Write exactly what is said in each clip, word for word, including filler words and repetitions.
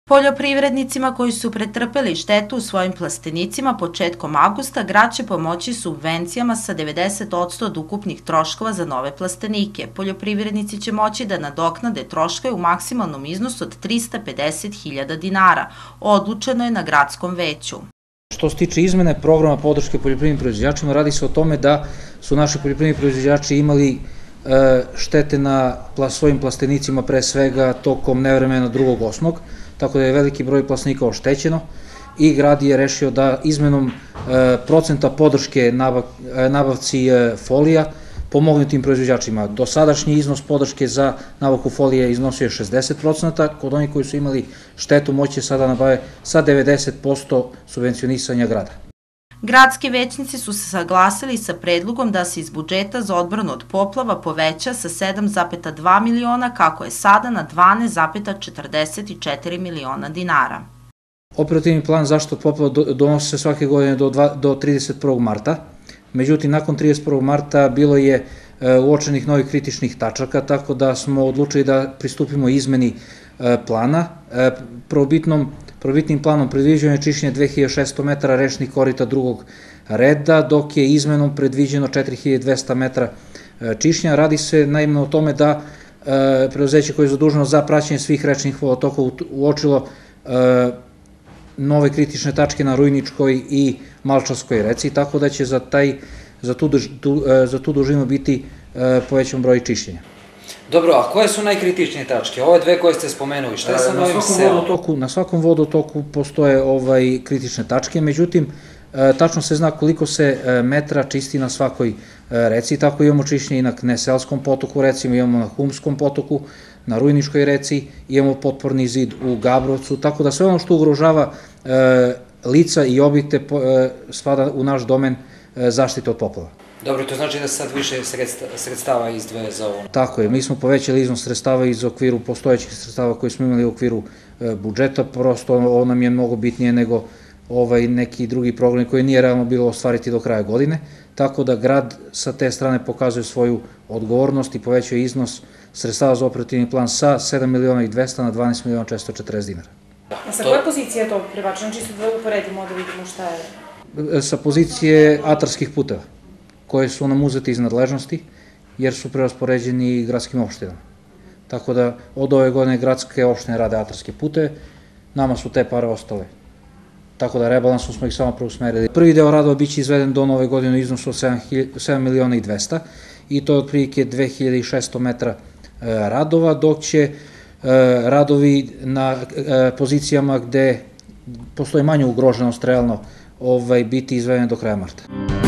Poljoprivrednicima koji su pretrpeli štetu u svojim plastenicima početkom avgusta grad će pomoći subvencijama sa devedeset posto od ukupnih troškova za nove plastenike. Poljoprivrednici će moći da nadoknade troškove u maksimalnom iznosu od trista pedeset hiljada dinara. Odlučeno je na gradskom veću. Što se tiče izmene programa podrške poljoprivrednim proizvođačima, radi se o tome da su naši poljoprivredni proizvođači imali štete na svojim plastenicima pre svega tokom nevremena drugog osmog, tako da je veliki broj plastenika oštećeno i grad je rešio da izmenom procenta podrške nabavci folija pomogne tim proizvođačima. Dosadašnji iznos podrške za nabavku folije iznosio je šezdeset procenata, kod onih koji su imali štetu moći će sada nabave sa devedeset posto subvencionisanja grada. Gradski većnici su se saglasili sa predlogom da se iz budžeta za odbranu od poplava poveća sa sedam zarez dva miliona, kako je sada, na dvanaest zarez četrdeset četiri miliona dinara. Operativni plan zaštite od poplava donosi se svake godine do trideset prvog marta, međutim, nakon trideset prvog marta bilo je uočenih novih kritičnih tačaka, tako da smo odlučili da pristupimo izmeni plana. Prvobitnim planom predviđeno je čišćenje dve hiljade šesto metara rečnih korita drugog reda, dok je izmenom predviđeno četiri hiljade dvesta metara čišćenja. Radi se naime o tome da preduzeće koje je zaduženo za praćenje svih rečnih vodotoka uočilo nove kritične tačke na Rujničkoj i Malčanskoj reci, tako da će za tu dužinu biti povećan broj čišćenja. Dobro, a koje su najkritičnije tačke? Ove dve koje ste spomenuli, šta je sa novim selom? Na svakom vodotoku postoje kritične tačke, međutim, tačno se zna koliko se metra čisti na svakoj reci, tako imamo čišćenje i na Kneselskom potoku, recimo imamo na Humskom potoku, na Rujničkoj reci, imamo potporni zid u Gabrovcu, tako da sve ono što ugrožava lica i objekte spada u naš domen zaštite od poplava. Dobro, to znači da se sad više sredstava izdvaja za ovo? Tako je, mi smo povećali iznos sredstava iz okviru postojećih sredstava koje smo imali u okviru budžeta, prosto ovo nam je mnogo bitnije nego neki drugi program koji nije realno bilo ostvariti do kraja godine, tako da grad sa te strane pokazuje svoju odgovornost i povećuje iznos sredstava za operativni plan sa sedam miliona i dvesta na dvanaest miliona četiristo četrdeset dinara. A sa koje pozicije je to prebačeno? Čisto da uporedimo da vidimo šta je? Sa pozicije atarskih puteva, koje su nam uzeti iz nadležnosti, jer su preraspoređeni gradskim opštinama. Tako da od ove godine gradske opštine rade atarske puteve, nama su te pare ostale. Tako da rebalansom smo ih samo preusmerili. Prvi deo radova biće izveden do nove godine u iznosu od sedam miliona i dvesta i to je otprilike dve hiljade šesto metara radova, dok će radovi na pozicijama gde postoji manja ugroženost realno biti izvedeni do kraja marta.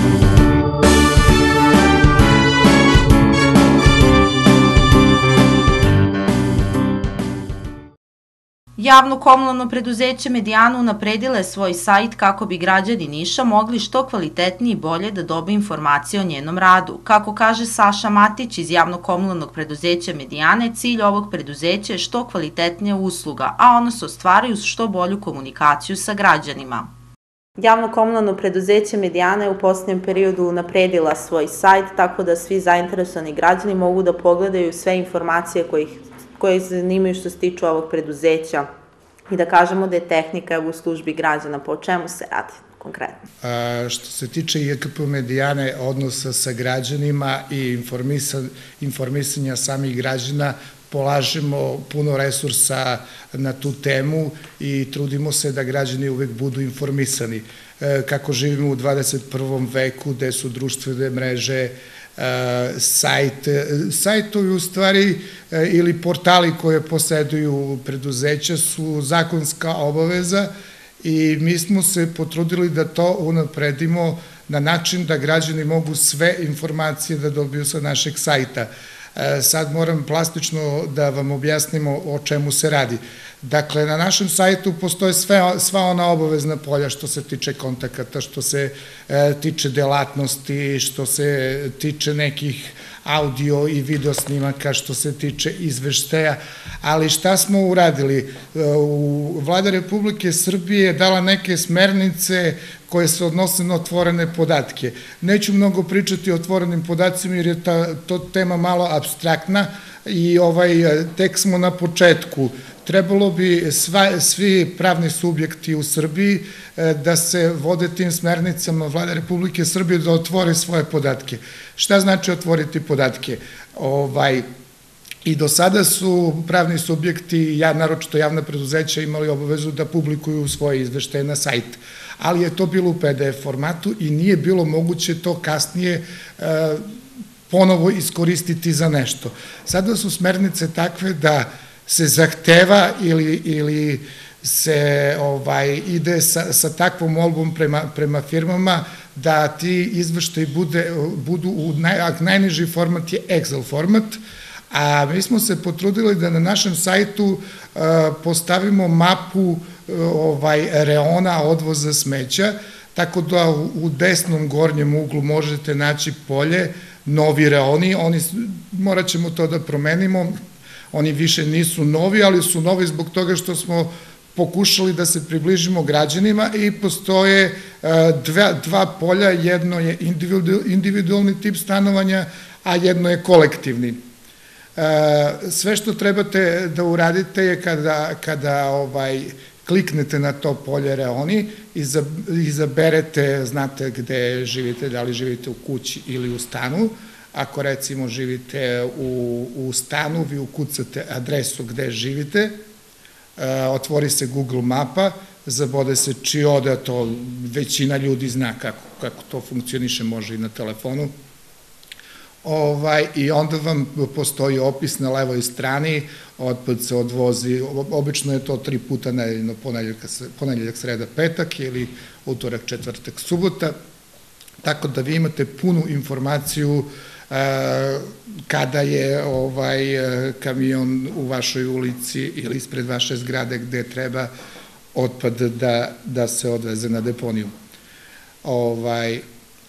Javno komunalno preduzeće Medijana unapredilo je svoj sajt kako bi građani Niša mogli što kvalitetnije i bolje da dobiju informacije o njenom radu. Kako kaže Saša Matić iz javno komunalnog preduzeća Medijane, cilj ovog preduzeća je što kvalitetnija usluga, a ona se ostvaruje uz što bolju komunikaciju sa građanima. Javno komunalno preduzeće Medijana je u posljednjem periodu unapredila svoj sajt, tako da svi zainteresovani građani mogu da pogledaju sve informacije koje ih koje zanimaju što se tiču ovog preduzeća i da kažemo da je tehnika u službi građana. Po čemu se radi konkretno? Što se tiče J K P Medijane, odnosa sa građanima i informisanja samih građana, polažemo puno resursa na tu temu i trudimo se da građani uvek budu informisani. Kako živimo u dvadeset prvom veku, gde su društvene mreže, sajt, sajtovi u stvari ili portali koje poseduju preduzeća su zakonska obaveza i mi smo se potrudili da to unapredimo na način da građani mogu sve informacije da dobiju sa našeg sajta. Sad moram plastično da vam objasnimo o čemu se radi. Dakle, na našem sajtu postoje sva ona obavezna polja što se tiče kontakata, što se tiče delatnosti, što se tiče nekih audio i video snimaka, što se tiče izveštaja, ali šta smo uradili? Vlada Republike Srbije je dala neke smernice koje se odnose na otvorene podatke. Neću mnogo pričati o otvorenim podacima jer je to tema malo apstraktna i tek smo na početku trebalo bi sva, svi pravni subjekti u Srbiji da se vode tim smernicama Vlade Republike Srbije da otvore svoje podatke. Šta znači otvoriti podatke? Ovaj, I do sada su pravni subjekti, ja, naročito javna preduzeća, imali obavezu da publikuju svoje izveštaje na sajt, ali je to bilo u P D F formatu i nije bilo moguće to kasnije ponovo iskoristiti za nešto. Sada su smernice takve da se zahteva ili, ili se ovaj, ide sa, sa takvom molbom prema, prema firmama da ti izveštaji bude, budu u naj, najniži format je Excel format, a mi smo se potrudili da na našem sajtu uh, postavimo mapu uh, ovaj, reona odvoza smeća, tako da u, u desnom gornjem uglu možete naći polje, novi reoni, oni, morat ćemo to da promenimo, oni više nisu novi, ali su novi zbog toga što smo pokušali da se približimo građanima i postoje dva, dva polja, jedno je individualni tip stanovanja, a jedno je kolektivni. Sve što trebate da uradite je kada, kada ovaj, kliknete na to polje reoni, izaberete, znate gde živite, da li živite u kući ili u stanu. Ako recimo živite u, u stanu, vi ukucate adresu gde živite, otvori se Google mapa, zabode se Čioda, to većina ljudi zna kako, kako to funkcioniše, može i na telefonu. Ovaj, I onda vam postoji opis na levoj strani, otpad se odvozi, obično je to tri puta nedeljno, ponedeljak, sreda, petak ili utorak, četvrtak, subota, tako da vi imate punu informaciju kada je ovaj kamion u vašoj ulici ili ispred vaše zgrade gde treba otpad da, da se odveze na deponiju. Ovaj,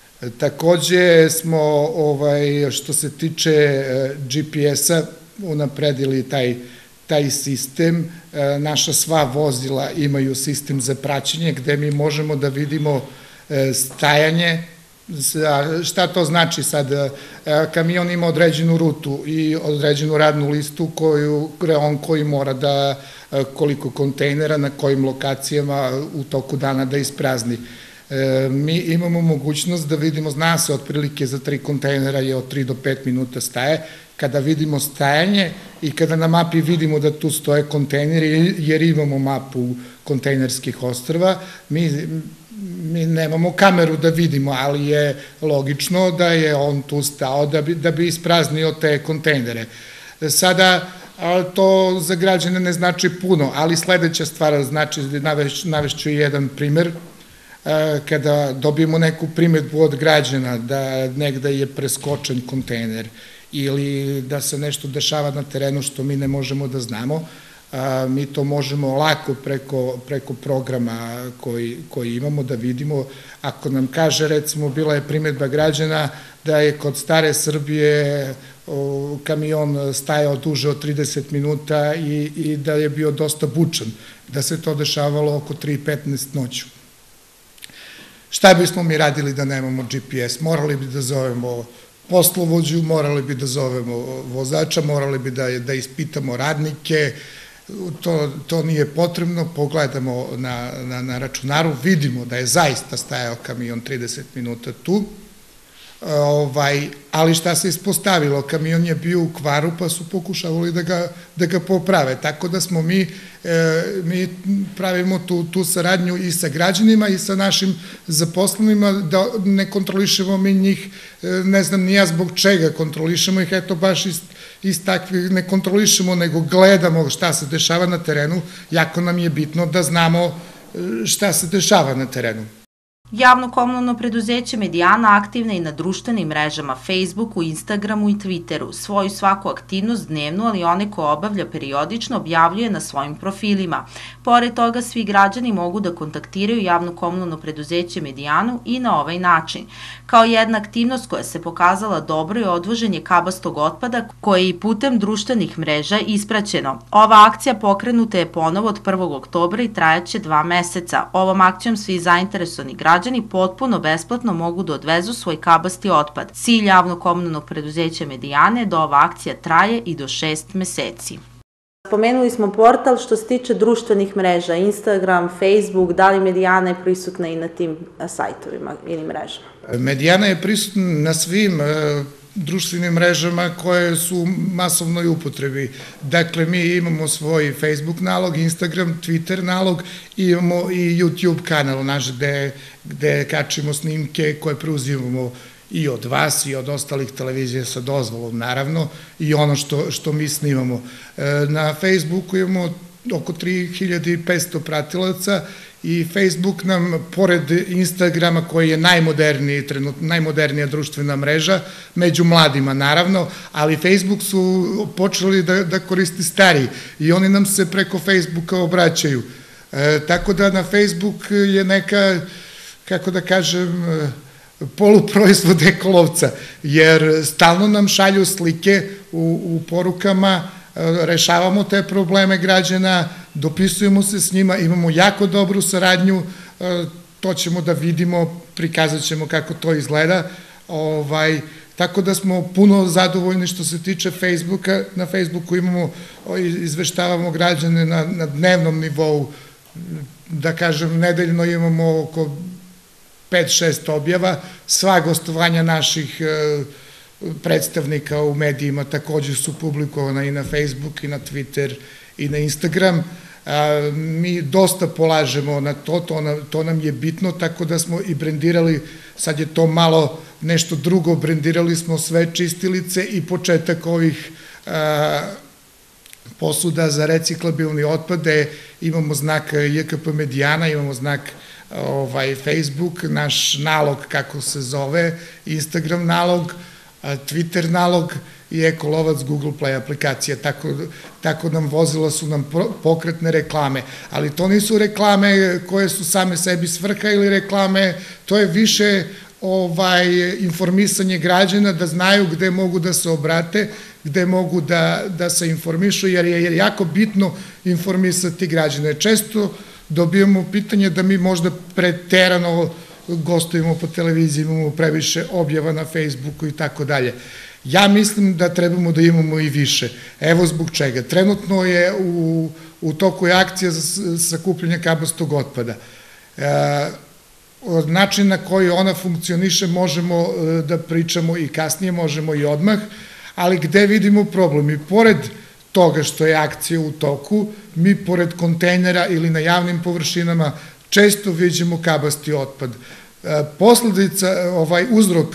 takođe smo, ovaj, što se tiče G P S-a, unapredili taj, taj sistem. Naša sva vozila imaju sistem za praćenje gde mi možemo da vidimo stajanje. Šta to znači sad? Kamion ima određenu rutu i određenu radnu listu koju, on koji mora da, koliko kontejnera, na kojim lokacijama u toku dana da isprazni. Mi imamo mogućnost da vidimo, zna se otprilike za tri kontejnera je od tri do pet minuta staje, kada vidimo stajanje i kada na mapi vidimo da tu stoje kontejneri, jer imamo mapu kontejnerskih ostrva, mi mi nemamo kameru da vidimo, ali je logično da je on tu stao da bi, da bi ispraznio te kontejnere. Sada, to za građane ne znači puno, ali sledeća stvar znači, navešću jedan primer, kada dobijemo neku primetbu od građana da negde je preskočen kontejner ili da se nešto dešava na terenu što mi ne možemo da znamo, mi to možemo lako preko, preko programa koji, koji imamo da vidimo. Ako nam kaže, recimo, bila je primetba građana da je kod Stare Srbije kamion stajao duže od trideset minuta i, i da je bio dosta bučan, da se to dešavalo oko tri petnaest noću. Šta bismo mi radili da nemamo G P S? Morali bi da zovemo poslovođu, morali bi da zovemo vozača, morali bi da, da ispitamo radnike. To, to nije potrebno, pogledamo na, na, na računaru, vidimo da je zaista stajao kamion trideset minuta tu, ovaj, ali šta se ispostavilo, kamion je bio u kvaru pa su pokušavali da ga, da ga poprave, tako da smo mi, e, mi pravimo tu, tu saradnju i sa građanima i sa našim zaposlenima, da ne kontrolišemo mi njih, ne znam ni ja zbog čega kontrolišemo ih, eto baš iz, iz takvih ne kontrolišemo, nego gledamo šta se dešava na terenu, jako nam je bitno da znamo šta se dešava na terenu. Javno komunalno preduzeće Medijana aktivna je i na društvenim mrežama Facebooku, Instagramu i Twitteru. Svoju svaku aktivnost dnevnu, ali one koje obavlja periodično, objavljuje na svojim profilima. Pored toga, svi građani mogu da kontaktiraju javno komunalno preduzeće Medijanu i na ovaj način. Kao jedna aktivnost koja se pokazala dobro je odvoženje kabastog otpada koje je i putem društvenih mreža ispraćeno. Ova akcija pokrenuta je ponovo od prvog oktobra i trajaće dva meseca. Ovom akcijom svi zainteresovani građani Građani potpuno besplatno mogu da odvezu svoj kabasti otpad. Cilj javno komunalnog preduzeća Medijane je da ova akcija traje i do šest meseci. Spomenuli smo portal što se tiče društvenih mreža, Instagram, Facebook, da li Medijana je prisutna i na tim sajtovima ili mrežama? Medijana je prisutna na svim društvenim mrežama koje su u masovnoj upotrebi. Dakle, mi imamo svoj Facebook nalog, Instagram, Twitter nalog, imamo i YouTube kanal naš gde kačimo snimke koje preuzimamo i od vas i od ostalih televizija sa dozvolom, naravno, i ono što mi snimamo. Na Facebooku imamo oko tri hiljade petsto pratilaca i Facebook nam, pored Instagrama koji je najmoderniji, najmodernija društvena mreža, među mladima naravno, ali Facebook su počeli da koristi stariji i oni nam se preko Facebooka obraćaju. Tako da na Facebook je neka, kako da kažem, poluproizvod ekolovca, jer stalno nam šalju slike u porukama, rešavamo te probleme građana, dopisujemo se s njima, imamo jako dobru saradnju, to ćemo da vidimo, prikazat ćemo kako to izgleda, tako da smo puno zadovoljni što se tiče Facebooka. Na Facebooku imamo, izveštavamo građane na dnevnom nivou, da kažem, nedeljno imamo oko pet šest objava, sva gostovanja naših predstavnika u medijima takođe su publikovana i na Facebook i na Twitter i na Instagram. Mi dosta polažemo na to, to nam je bitno, tako da smo i brendirali, sad je to malo nešto drugo, brendirali smo sve čistilice i početak ovih posuda za reciklabilni otpad, gde imamo znak J K P Medijana, imamo znak Facebook, naš nalog kako se zove, Instagram nalog, Twitter nalog i Ekolovac Google Play aplikacija, tako nam vozila su nam pokretne reklame, ali to nisu reklame koje su same sebi svrha ili reklame, to je više informisanje građana da znaju gde mogu da se obrate, gde mogu da se informišu, jer je jako bitno informisati građane. Često dobijamo pitanje da mi možda preterano gostujemo po televiziji, imamo previše objava na Facebooku i tako dalje. Ja mislim da trebamo da imamo i više. Evo zbog čega. Trenutno je u toku je akcija za sakupljanje kabastog otpada. Način na koji ona funkcioniše možemo da pričamo i kasnije, možemo i odmah, ali gde vidimo problem? I pored toga što je akcija u toku, mi pored kontejnera ili na javnim površinama često vidimo kabasti otpad. Posledica, ovaj uzrok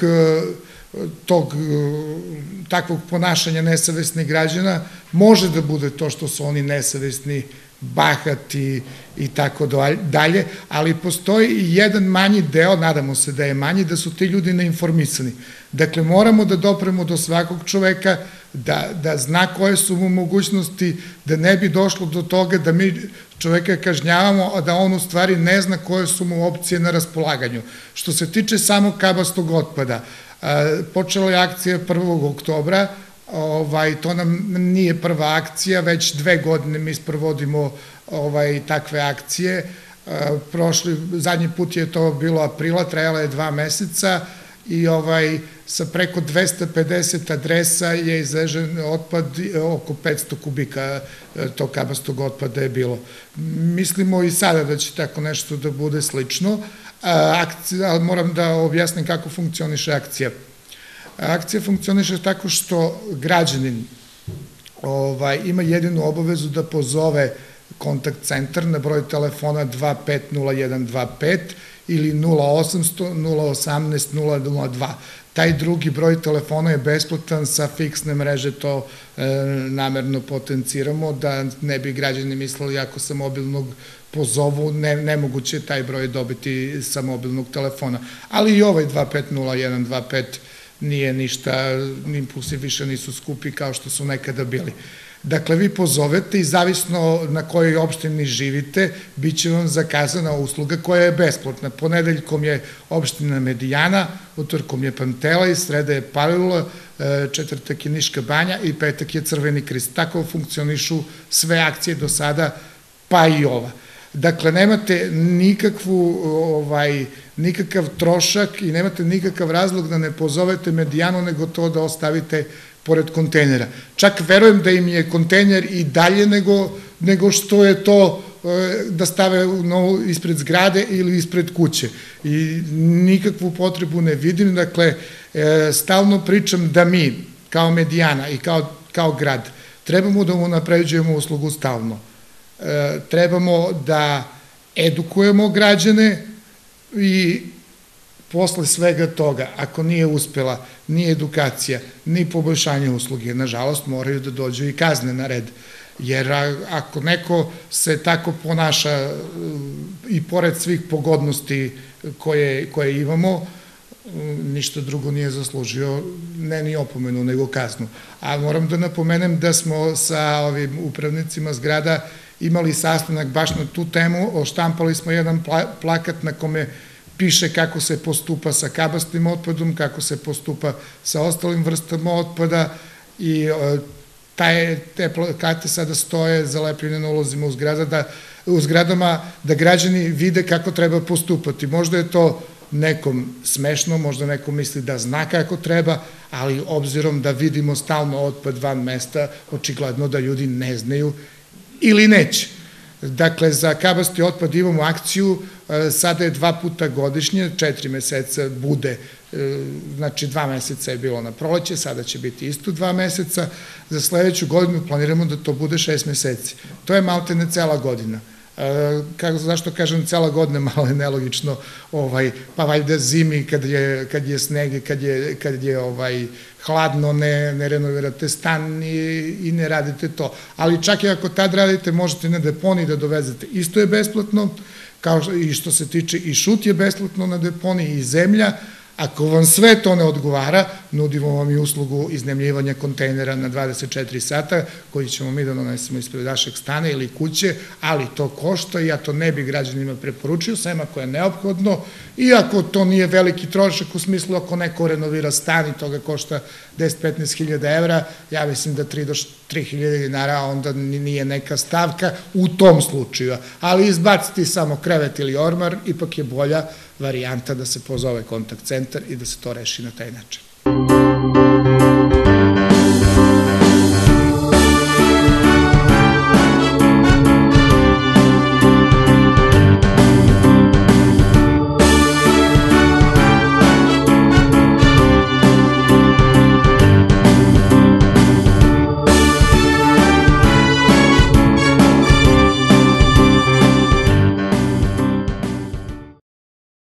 tog takvog ponašanja nesavesnih građana može da bude to što su oni nesavesni, bahati i tako dalje, ali postoji i jedan manji deo, nadamo se da je manji, da su ti ljudi neinformisani. Dakle, moramo da dopremo do svakog čoveka, da zna koje su mu mogućnosti, da ne bi došlo do toga da mi čoveka kažnjavamo, a da on u stvari ne zna koje su mu opcije na raspolaganju. Što se tiče samog kabastog otpada, počela je akcija prvog oktobra, to nam nije prva akcija, već dve godine mi sprovodimo takve akcije. Prošli, zadnji put je to bilo aprila, trajala je dva meseca i sa preko dvesta pedeset adresa je izvežen otpad, oko petsto kubika tog kabastog otpada je bilo. Mislimo i sada da će tako nešto da bude slično, ali moram da objasnim kako funkcioniše akcija. Akcija funkcioniše tako što građanin ima jedinu obavezu da pozove kontakt centar na broj telefona dva pet nula jedan dva pet ili nula osamsto nula osamnaest nula nula dva. Taj drugi broj telefona je besplatan, sa fiksne mreže to namerno potenciramo, da ne bi građani mislili ako sa mobilnog pozovu, nemoguće je taj broj dobiti sa mobilnog telefona. Ali i ovaj dva pet nula jedan dva pet nije ništa, impulsi više nisu skupi kao što su nekada bili. Dakle, vi pozovete i zavisno na kojoj opštini živite, bit će vam zakazana usluga koja je besplatna. Ponedeljkom je opština Medijana, utorkom je Pantelej, sreda je Palilula, četvrtak je Niška banja i petak je Crveni krst. Tako funkcionišu sve akcije do sada, pa i ova. Dakle, nemate nikakav trošak i nemate nikakav razlog da ne pozovete Medijanu, nego to da ostavite pored kontejnera. Čak verujem da im je kontejner i dalje nego što je to da stave ispred zgrade ili ispred kuće. I nikakvu potrebu ne vidim. Dakle, stalno pričam da mi, kao Medijana i kao grad, trebamo da unapređujemo uslugu stalno. Trebamo da edukujemo građane i posle svega toga, ako nije uspela ni edukacija, ni poboljšanje usluge, nažalost moraju da dođu i kazne na red. Jer ako neko se tako ponaša i pored svih pogodnosti koje imamo, ništa drugo nije zaslužio, ne ni opomenu, nego kaznu. A moram da napomenem da smo sa ovim upravnicima zgrada imali sastanak baš na tu temu, oštampali smo jedan plakat na kome piše kako se postupa sa kabastnim otpadom, kako se postupa sa ostalim vrstama otpada i te plakate sada stoje zalepljene na ulazima u zgradama da građani vide kako treba postupati. Možda je to nekom smešno, možda neko misli da zna kako treba, ali obzirom da vidimo stalno otpad van mesta, očigledno da ljudi ne znaju ili neće. Dakle, za kabasti otpad imamo akciju, sada je dva puta godišnje, četiri meseca bude, znači dva meseca je bilo na proleće, sada će biti isto dva meseca, za sledeću godinu planiramo da to bude šest meseci. To je maltene cela godina. Zašto kažem cela godina, malo je nelogično, pa valjda zimi kad je sneg i kad je hladno, ne renovirate stan i ne radite to. Ali čak i ako tad radite, možete na deponiji da dovezete. Isto je besplatno, kao i što se tiče i šut je besplatno na deponiji i zemlja. Ako vam sve to ne odgovara, nudimo vam i uslugu iznajmljivanja kontejnera na dvadeset četiri sata, koji ćemo mi da donesemo ispred vašeg stana ili kuće, ali to košta i ja to ne bi građanima preporučio, sem ako je neophodno, iako to nije veliki trošak u smislu ako neko renovira stan i toga košta deset do petnaest hiljada evra, ja mislim da tri do tri hiljade dinara onda nije neka stavka u tom slučaju, ali izbaciti samo krevet ili ormar ipak je bolja varijanta da se pozove kontakt centar i da se to reši na taj način.